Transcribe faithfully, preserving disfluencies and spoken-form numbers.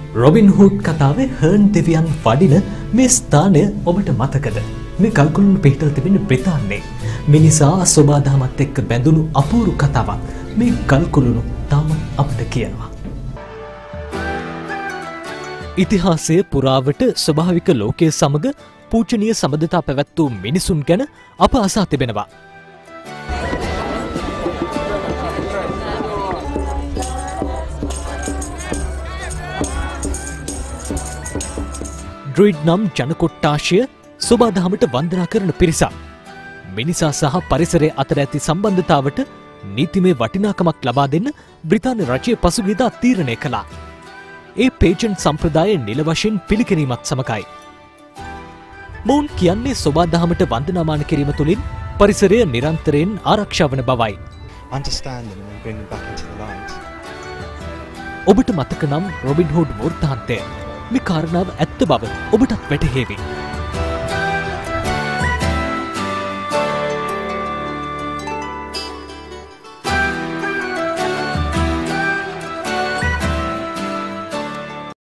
Robin හූඩ් කතාවේ හර්න් දෙවියන් වඩින මේ ස්ථානය ඔබට මතකද? මේ කල්කුලුණු පිහිටලා තිබෙන බ්‍රිතාන්‍යයේ මිනිසා සෝබාදහමත් එක්ක බැඳුණු අපූර්ව කතාවක් මේ කල්කුලුණු තාම අපිට කියනවා. ඉතිහාසයේ පුරාවට ස්වභාවික ලෝකයේ සමග පූජනීය සම්බන්ධතා පැවැත් වූ මිනිසුන් ගැන අප අසා තිබෙනවා. ඩ්‍රුයිඩ් නම් ජන කොට්ටාශය සෝබාදහමට වන්දනා කරන පිරිසක්. මිනිසා සහ පරිසරය අතර ඇති සම්බන්ධතාවට නීතිමය වටිනාකමක් ලබා දෙන්න බ්‍රිතාන්‍ය රජය පසුගියදා තීරණය කළා. ඒ පේජන්ට් සම්ප්‍රදාය නිල වශයෙන් පිළිගැනීමත් සමගයි. මොවුන් කියන්නේ සෝබාදහමට වන්දනාමාන කිරීම තුළින් පරිසරය නිරන්තරයෙන් ආරක්ෂා වන බවයි. ඔබට මතක නම් රොබින් හූඩ් වෘත්තාන්තය. මේ කාරණාව ඇත්ත බව ඔබටත් වැටහේවි.